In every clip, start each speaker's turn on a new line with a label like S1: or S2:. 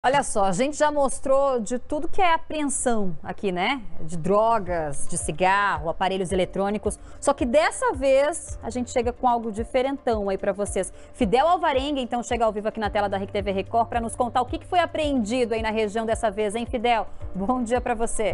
S1: Olha só, a gente já mostrou de tudo que é apreensão aqui, né? De drogas, de cigarro, aparelhos eletrônicos. Só que dessa vez a gente chega com algo diferentão aí pra vocês. Fidel Alvarenga, então, chega ao vivo aqui na tela da RIC TV Record para nos contar o que foi apreendido aí na região dessa vez, hein, Fidel? Bom dia pra você.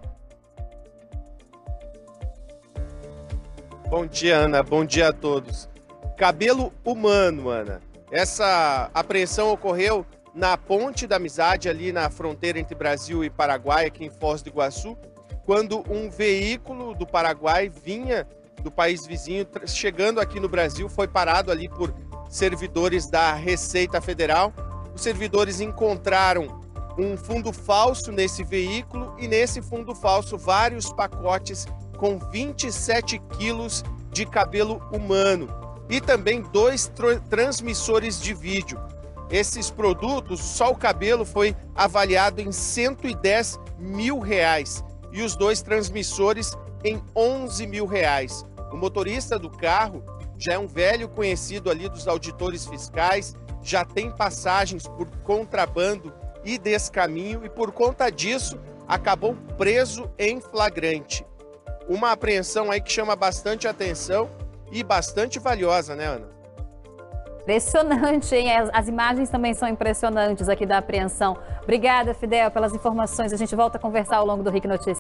S2: Bom dia, Ana. Bom dia a todos. Cabelo humano, Ana. Essa apreensão ocorreu na Ponte da Amizade, ali na fronteira entre Brasil e Paraguai, aqui em Foz do Iguaçu, quando um veículo do Paraguai vinha do país vizinho, chegando aqui no Brasil, foi parado ali por servidores da Receita Federal. Os servidores encontraram um fundo falso nesse veículo e nesse fundo falso vários pacotes com 27 quilos de cabelo humano e também 2 transmissores de vídeo. Esses produtos, só o cabelo foi avaliado em 110 mil reais e os 2 transmissores em 11 mil reais. O motorista do carro já é um velho conhecido ali dos auditores fiscais, já tem passagens por contrabando e descaminho e por conta disso acabou preso em flagrante. Uma apreensão aí que chama bastante atenção e bastante valiosa, né, Ana?
S1: Impressionante, hein? As imagens também são impressionantes aqui da apreensão. Obrigada, Fidel, pelas informações. A gente volta a conversar ao longo do RIC Notícias.